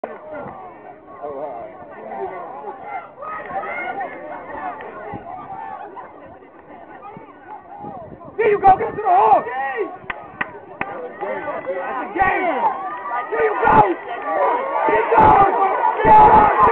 There you go, get to the hole! That's a game! There you go! Get going!